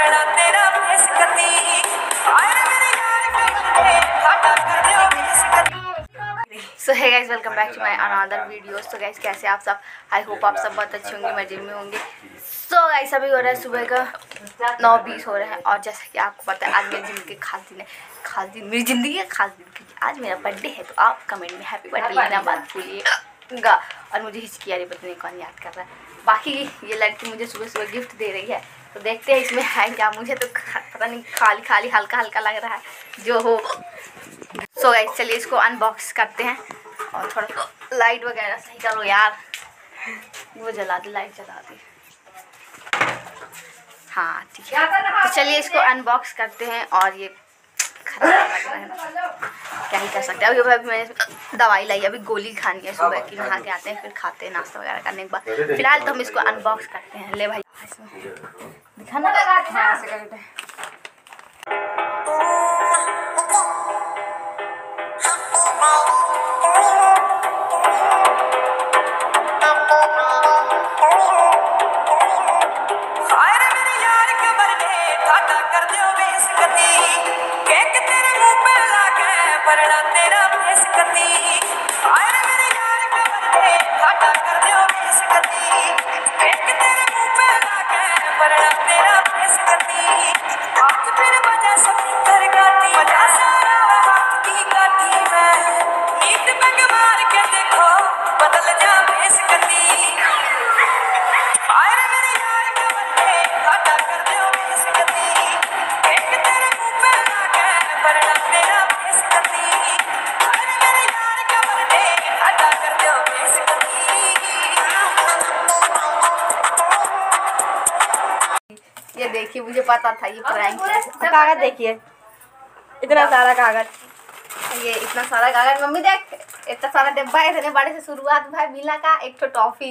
परना तेरा फेस कती आए मेरे यार कमरे घाटा कर दियो फेस कती। So hey guys, welcome back to my another video. So guys, कैसे आप सब? आई होप आप सब बहुत अच्छे होंगे, मजे में होंगे। सो गाइस, अभी हो रहा है सुबह का 9:20 हो रहा है और जैसा कि आपको पता है आज मेरी ज़िंदगी का खास दिन है। खास दिन मेरी ज़िंदगी का खास दिन क्योंकि आज मेरा बर्थडे है। तो आप कमेंट में हैप्पी बर्थडे लिखना मत भूलिएगा। और मुझे हिचकी आ रही, पता नहीं कौन याद कर रहा है। बाकी ये लड़की मुझे सुबह सुबह गिफ्ट दे रही है, तो देखते हैं इसमें है क्या। मुझे तो पता नहीं, खाली खाली हल्का हल्का लग रहा है जो हो। सो गाइस, चलिए इसको अनबॉक्स करते हैं और थोड़ा लाइट वगैरह सही करो यार। वो जला दे, लाइट जला दे। हाँ ठीक है, तो चलिए इसको अनबॉक्स करते हैं। और ये खराब लग रहा है ना, क्या ही कर सकते हैं। अभी मैंने दवाई लाई, अभी गोली खानी है सुबह की। नहा के आते हैं फिर खाते हैं नाश्ता वगैरह करने के बाद। फिलहाल तो हम इसको अनबॉक्स करते हैं। ले भाई दिखाना। हाँ ऐसे करते हैं। परना तेरा फेस कती आए मेरे यार कमरे घाटा कर दियो फेस कती एक तेरे मुंह पे लाके परना तेरा फेस कती आज फिर बजा सब कर गाती मजा सारा हाथ की गाती मैं नींद में मार के देखो बदल जा फेस कती आए मेरे यार कमरे घाटा कर दियो फेस कती एक तेरे मुंह पे लाके परना तेरा फेस कती। ये देखिए, मुझे पता था ये प्रैंक है। कागज देखिए, इतना सारा कागज। ये इतना सारा कागज, मम्मी देख इतना सारा डिब्बा है। इतने बड़े से शुरुआत भाई मिला का एक तो टॉफी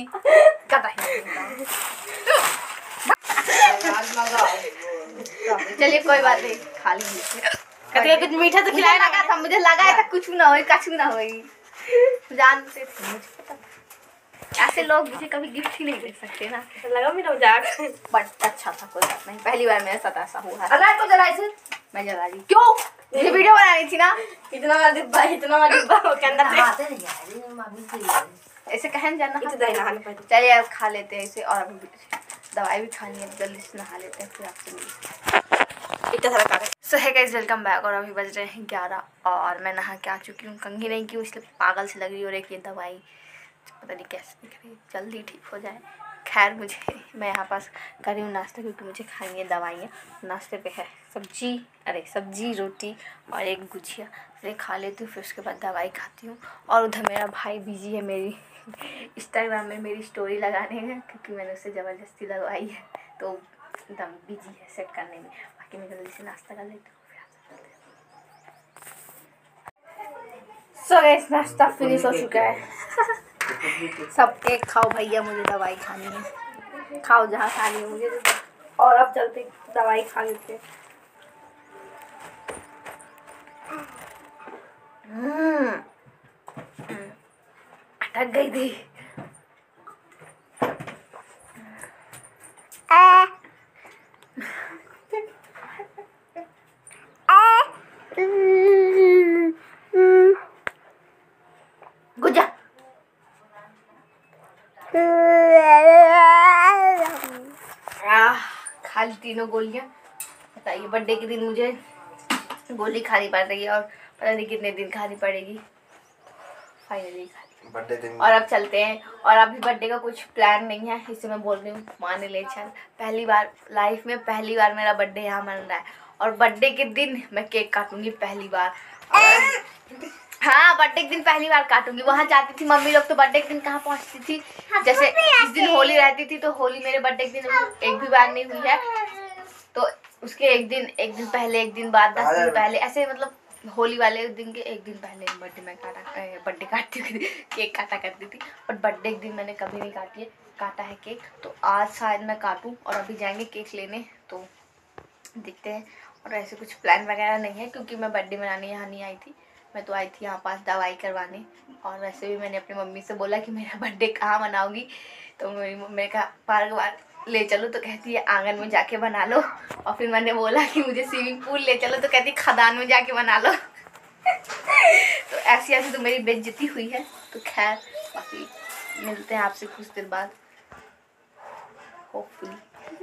चलिए कोई बात नहीं, खा लेंगे। कुछ मीठा तो खिलाया लगा था, मुझे लगा था कुछ ना हो, कछु ना हो। जानते थे, मुझे पता था ऐसे लोग मुझे कभी गिफ्ट ही नहीं दे सकते ना। लगा मेरा मजाक, बट अच्छा था, कोई बात नहीं। पहली बार मेरे साथ ऐसा हुआ है। अल्लाह को जलाई से मैं जला दी क्यों? मुझे वीडियो बनानी थी ना। इतना बड़ा डिब्बा के अंदर ऐसे कहन जाना। से चलिए अब खा लेते हैं इसे। और अभी दवाई भी खानी है, जल्दी से नहा लेते हैं फिर आपसे मिलते। इतना सारा कागज। सो है गाइस, वेलकम बैक। और अभी बज रहे हैं 11 और मैं नहा के आ चुकी हूँ। कंघी नहीं की इसलिए पागल से लग रही है। और एक ये दवाई पता नहीं कैसे दिख रही है, जल्दी ठीक हो जाए। खैर मैं यहाँ पास कर रही हूँ नाश्ता क्योंकि मुझे खानी है दवाइयाँ। नाश्ते पे है सब्जी रोटी और एक गुजिया। फिर खा लेती हूँ, फिर उसके बाद दवाई खाती हूँ। और उधर मेरा भाई बिजी है मेरी इंस्टाग्राम में मेरी स्टोरी लगाने में, क्योंकि मैंने उससे ज़बरदस्ती लगवाई है। तो एकदम बिजी है सेट करने में। बाकी मैं जल्दी से नाश्ता कर लेती हूँ। सो गाइस, नाश्ता फिनिश हो चुका है। सब केक खाओ भैया, मुझे दवाई खानी है। खाओ जहाँ खानी है मुझे। और अब चलते दवाई खा लेते। अटक गई थी। गुजा खा ली तीनों गोलियां। बताइए, बर्थडे के दिन मुझे गोली खानी पड़ रही है और पता नहीं कितने दिन खानी पड़ेगी। फाइनली खा ली बर्थडे दिन। और अब चलते हैं। और अभी बर्थडे का कुछ प्लान नहीं है, इसे मैं बोल रही हूँ मान ले चल। पहली बार लाइफ में मेरा बर्थडे यहाँ मन रहा है। और बर्थडे के दिन मैं केक काटूंगी पहली बार। हाँ, बर्थडे के दिन पहली बार काटूंगी। वहाँ जाती थी मम्मी लोग तो बर्थडे के दिन कहाँ पहुँचती थी। जैसे जिस दिन होली रहती थी तो होली मेरे बर्थडे के दिन एक भी बार नहीं हुई है। तो उसके एक दिन पहले, एक दिन बाद, 10 दिन पहले, ऐसे मतलब होली वाले दिन के एक दिन पहले बर्थडे काटती थी, केक काटा करती थी। बट बर्थडे के दिन मैंने कभी नहीं काटा है केक। तो आज शायद मैं काटूँ। और अभी जाएंगे केक लेने, तो देखते हैं। और ऐसे कुछ प्लान वगैरह नहीं है क्योंकि मैं बर्थडे मनाने यहाँ नहीं आई थी। मैं तो आई थी यहाँ पास दवाई करवाने। और वैसे भी मैंने अपनी मम्मी से बोला कि मेरा बर्थडे कहाँ मनाऊंगी। तो मेरी मम्मी ने कहा ले चलो तो कहती है आंगन में जाके बना लो, और फिर मैंने बोला कि मुझे स्विमिंग पूल ले चलो तो कहती खदान में जाके बना लो। तो ऐसी ऐसी तो मेरी बेइज्जती हुई है। तो खैर बाकी मिलते हैं आपसे कुछ देर बाद होपफुली।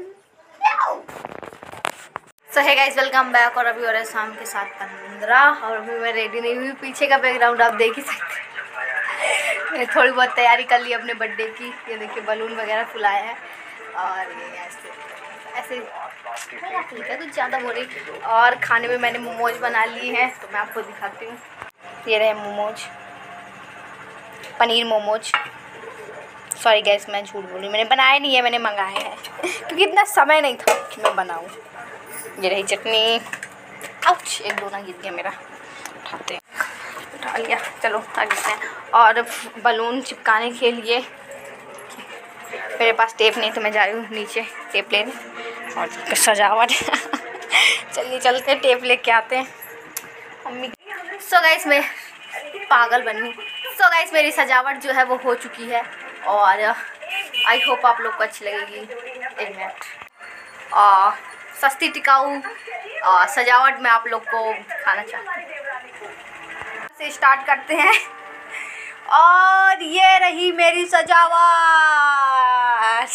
सो है गाइस, वेलकम बैक। और अभी हो रहा है शाम के 7:15 और अभी मैं रेडी नहीं हुई। पीछे का बैकग्राउंड आप देख ही सकते हैं। मैंने थोड़ी बहुत तैयारी कर ली अपने बर्थडे की। ये देखिए बलून वगैरह फुलाया है और ये ऐसे ऐसे ठीक है, कुछ ज़्यादा बोल रही। और खाने में मैंने मोमोज बना लिए हैं तो मैं आपको दिखाती हूँ। ये रहे मोमोज, पनीर मोमोज। सॉरी गैस, मैं झूठ बोल रही, मैंने बनाए नहीं है, मैंने मंगाए हैं क्योंकि इतना समय नहीं था कि मैं बनाऊँ। ये रही चटनी। आउच, एक दो ना गिर गया मेरा। उठाते हैं, उठा लिया। चलो आगे हैं। और बलून चिपकाने के लिए मेरे पास टेप नहीं तो मैं जा रही हूँ नीचे टेप लेने और सजावट। चलिए चलते हैं, टेप लेके आते हैं मम्मी। सो गाइस, मैं पागल बनी। सो गाइस, मेरी सजावट जो है वो हो चुकी है और आई होप आप लोग को अच्छी लगेगी। एक मिनट। सस्ती टिकाऊ सजावट मैं आप लोग को दिखाना चाहती हूँ। से स्टार्ट करते हैं। और ये रही मेरी सजावट।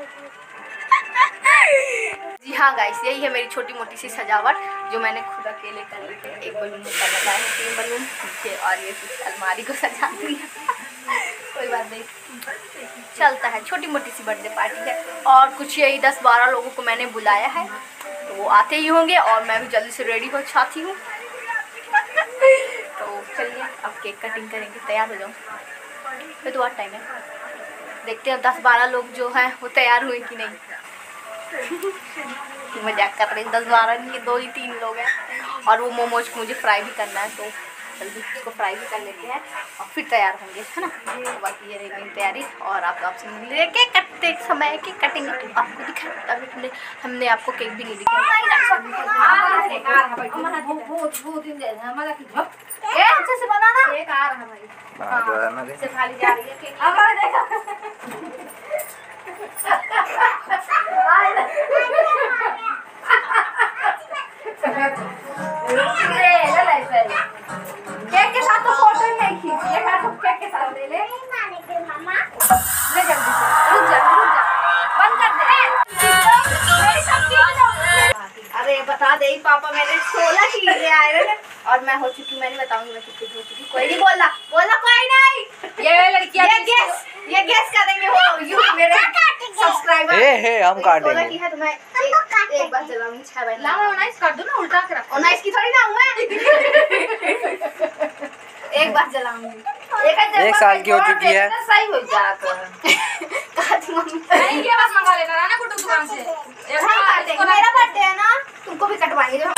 जी हाँ गाइस, यही है मेरी छोटी मोटी सी सजावट जो मैंने खुद अकेले कर ली थी। एक बलून ऊपर लगाए हैं, 3 बलून नीचे, और ये अलमारी को सजा दी है। कोई बात नहीं, चलता है। छोटी मोटी सी बर्थडे पार्टी है और कुछ यही 10-12 लोगों को मैंने बुलाया है तो वो आते ही होंगे और मैं भी जल्दी से रेडी हो चाहती हूँ। तो चलिए अब केक कटिंग करेंगे, तैयार हो जाऊँ। फिर तो बहुत टाइम है, देखते हैं 10-12 लोग जो हैं वो तैयार हुए कि नहीं। मजाक कर रही, 10-12 नहीं, 2 ही 3 लोग हैं। और वो मोमोज को मुझे फ्राई भी करना है तो जल्दी उसको फ्राई भी कर लेते हैं और फिर तैयार होंगे, है ना। तो बाकी ये रही मेरी तैयारी और आपसे मिले केक कटते समय की कटिंग आपको दिखा। अभी हमने आपको केक भी नहीं दिखाया। अच्छे से बनाना केक आ रहा भाई, से खाली जा रही है केक। केक के साथ तो फोटो ही नहीं खींची है, केक के साथ ले ले। ले जल्दी से, रुक जा बंद कर दे। अरे बता दे पापा, मैंने 16 की ले आए हैं और मैं हो चुकी, मैंने बताऊंगी मैं कितनी हो चुकी। कोई नहीं बोला कोई नहीं। ये लड़कियां ये गेस करेंगे वो यू मेरे सब्सक्राइबर। हम काटेंगे। 16 की है तो मैं एक बार चलाऊंगी। 6 बार लाओ, 19 कर दो ना, उल्टा के रखो। 19 की थोड़ी ना हूं मैं। एक बार चलाऊंगी। 1 साल की हो चुकी है। सही हो जाता है। काटी मम्मी नहीं, ये बस मंगा लेना ना कुटू दुकान से। मेरा बर्थडे है ना, तुमको भी कटवाएंगे। जो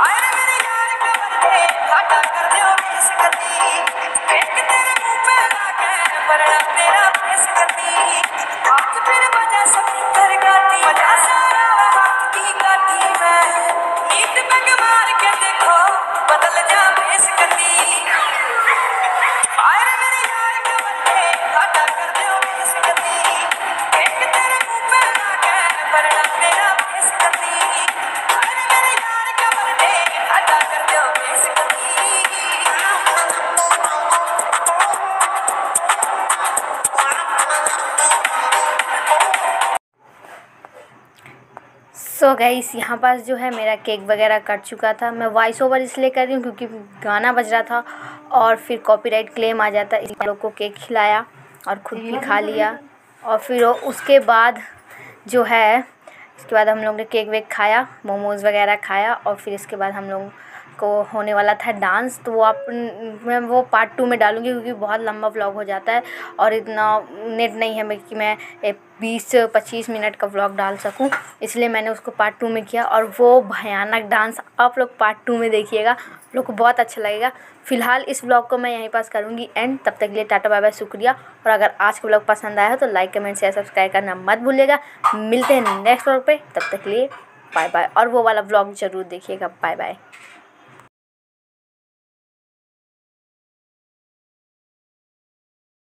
सो गाइस, यहाँ पास जो है मेरा केक वगैरह कट चुका था। मैं वॉइस ओवर इसलिए कर रही हूँ क्योंकि गाना बज रहा था और फिर कॉपीराइट क्लेम आ जाता है। इस लोग को केक खिलाया और खुद भी खा लिया और फिर उसके बाद जो है इसके बाद हम लोग ने केक वेक खाया, मोमोज़ वगैरह खाया और फिर इसके बाद हम लोग को होने वाला था डांस। तो वो मैं वो पार्ट 2 में डालूँगी क्योंकि बहुत लंबा व्लॉग हो जाता है और इतना नेट नहीं है कि मैं 20-25 मिनट का व्लॉग डाल सकूं, इसलिए मैंने उसको पार्ट 2 में किया। और वो भयानक डांस आप लोग पार्ट 2 में देखिएगा, आप लोग को बहुत अच्छा लगेगा। फ़िलहाल इस व्लॉग को मैं यहीं पास करूँगी एंड। तब तक के लिए टाटा बाय बाय, शुक्रिया। और अगर आज का व्लॉग पसंद आया हो तो लाइक कमेंट शेयर सब्सक्राइब करना मत भूलिएगा। मिलते हैं नेक्स्ट व्लॉग पे, तब तक के लिए बाय बाय। और वो वाला व्लॉग ज़रूर देखिएगा। Bye bye.